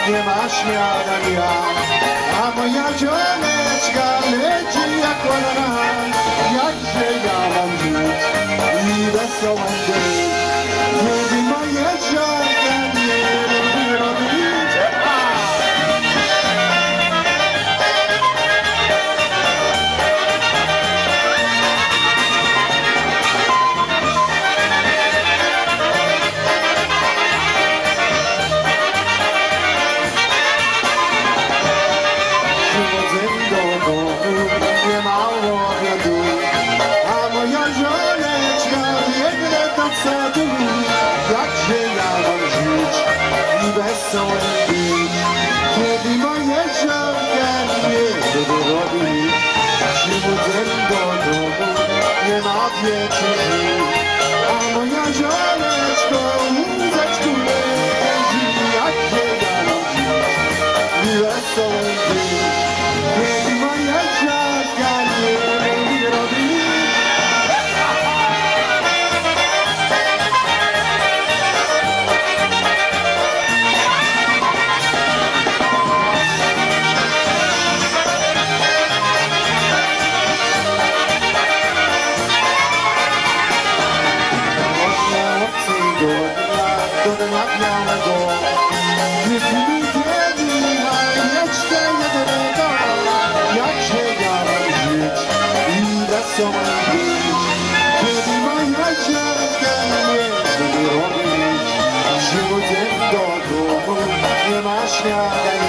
nie ma śniadania, a moja żoneczka leci jak ona. Jakże ja mam żyć i wesołą być, kiedy moje żonka nie lubi robić. Nie mało obiadu, a moja żoneczka biegnę do sadu. Jakże ja mam żyć i wesoły być, kiedy moja żonka nie lubi robić. Przychodzę do domu, nie ma wieczerzy, a moja żoneczka łóżeczku leży. Jakże ja mam żyć i wesoły być, kiedy moja żonka nie lubi robić. Do dnia białego wypili biedni, ale jeszcze jednego. Jakże ja mam żyć i wesoły być, kiedy moja żonka nie lubi robić. Przychodzę do domu, nie ma śniadania,